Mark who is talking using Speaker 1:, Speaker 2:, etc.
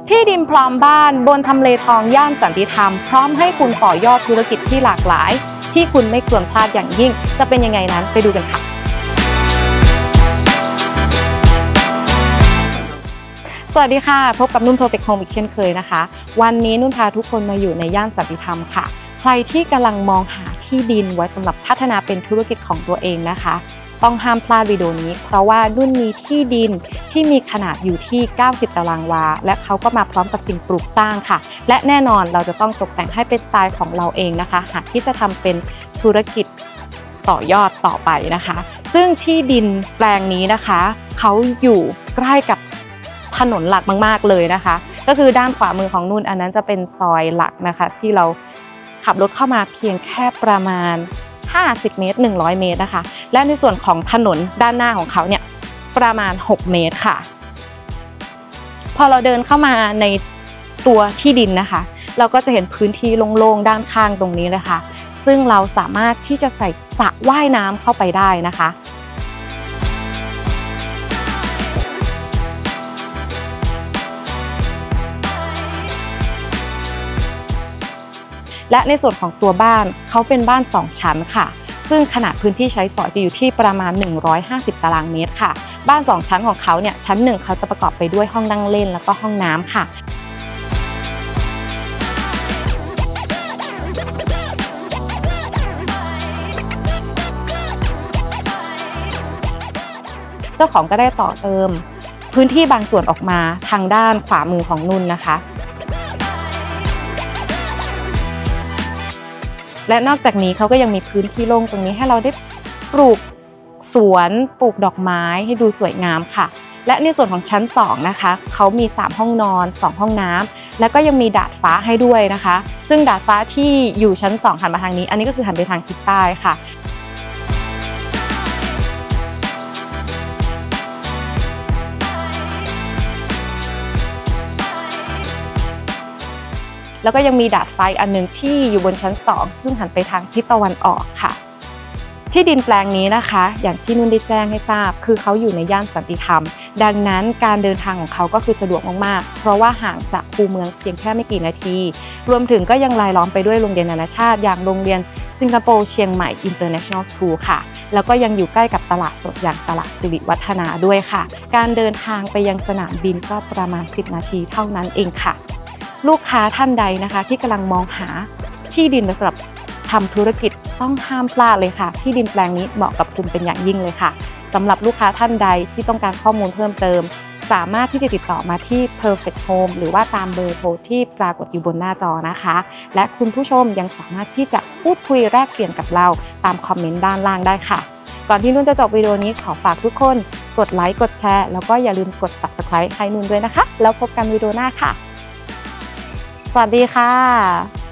Speaker 1: ที่ดินพร้อมบ้านบนทำเลทองย่านสันติธรรมพร้อมให้คุณต่อยอดธุรกิจที่หลากหลายที่คุณไม่ควรพลาดอย่างยิ่งจะเป็นยังไงนั้นไปดูกันค่ะสวัสดีค่ะพบกับนุ่น Perfect Home อีกเช่นเคยนะคะวันนี้นุ่นพาทุกคนมาอยู่ในย่านสันติธรรมค่ะใครที่กำลังมองหาที่ดินไว้สำหรับพัฒนาเป็นธุรกิจของตัวเองนะคะต้องห้ามพลาดวิดีโอนี้เพราะว่านุ่นมีที่ดินที่มีขนาดอยู่ที่90ตารางวาและเขาก็มาพร้อมกับสิ่งปลูกสร้างค่ะและแน่นอนเราจะต้องตกแต่งให้เป็นสไตล์ของเราเองนะคะหากที่จะทำเป็นธุรกิจต่อยอดต่อไปนะคะซึ่งที่ดินแปลงนี้นะคะเขาอยู่ใกล้กับถนนหลักมากๆเลยนะคะก็คือด้านขวามือของนุ่นอันนั้นจะเป็นซอยหลักนะคะที่เราขับรถเข้ามาเพียงแค่ประมาณ50 เมตร100 เมตรนะคะและในส่วนของถนนด้านหน้าของเขาเนี่ยประมาณ6 เมตรค่ะพอเราเดินเข้ามาในตัวที่ดินนะคะเราก็จะเห็นพื้นที่โล่งๆด้านข้างตรงนี้นะคะซึ่งเราสามารถที่จะใส่สระว่ายน้ำเข้าไปได้นะคะและในส่วนของตัวบ้านเขาเป็นบ้าน2 ชั้นค่ะซึ่งขนาดพื้นที่ใช้สอยจะอยู่ที่ประมาณ150 ตารางเมตรค่ะบ้าน2 ชั้นของเขาเนี่ยชั้น1เขาจะประกอบไปด้วยห้องนั่งเล่นแล้วก็ห้องน้ำค่ะเจ้าของก็ได้ต่อเติมพื้นที่บางส่วนออกมาทางด้านขวามือของนุ่นนะคะและนอกจากนี้เขาก็ยังมีพื้นที่โล่งตรงนี้ให้เราได้ปลูกสวนปลูกดอกไม้ให้ดูสวยงามค่ะและในส่วนของชั้น2นะคะเขามี3 ห้องนอน2 ห้องน้ำแล้วก็ยังมีดาดฟ้าให้ด้วยนะคะซึ่งดาดฟ้าที่อยู่ชั้น2หันมาทางนี้อันนี้ก็คือหันไปทางทิศใต้ค่ะแล้วก็ยังมีดาดฟ้าอันหนึ่งที่อยู่บนชั้น2ซึ่งหันไปทางทิศตะวันออกค่ะที่ดินแปลงนี้นะคะอย่างที่นุ่นได้แจ้งให้ทราบคือเขาอยู่ในย่านสันติธรรมดังนั้นการเดินทางของเขาก็คือสะดวกมากๆเพราะว่าห่างจากคูเมืองเพียงแค่ไม่กี่นาทีรวมถึงก็ยังรายล้อมไปด้วยโรงเรียนนานาชาติอย่างโรงเรียนสิงคโปร์เชียงใหม่ International School ค่ะแล้วก็ยังอยู่ใกล้กับตลาดสดอย่างตลาดสิริวัฒนาด้วยค่ะการเดินทางไปยังสนามบินก็ประมาณ10 นาทีเท่านั้นเองค่ะลูกค้าท่านใดนะคะที่กำลังมองหาที่ดินสำหรับทำธุรกิจต้องห้ามพลาดเลยค่ะที่ดินแปลงนี้เหมาะกับคุณเป็นอย่างยิ่งเลยค่ะสำหรับลูกค้าท่านใดที่ต้องการข้อมูลเพิ่มเติมสามารถที่จะติดต่อมาที่ Perfect Home หรือว่าตามเบอร์โทรที่ปรากฏอยู่บนหน้าจอนะคะและคุณผู้ชมยังสามารถที่จะพูดคุยแลกเปลี่ยนกับเราตามคอมเมนต์ด้านล่างได้ค่ะก่อนที่นุ่นจะจบวิดีโอนี้ขอฝากทุกคนกดไลค์กดแชร์แล้วก็อย่าลืมกด Subscribe ให้นุ่นด้วยนะคะแล้วพบกันวิดีโอหน้าค่ะสวัสดีค่ะ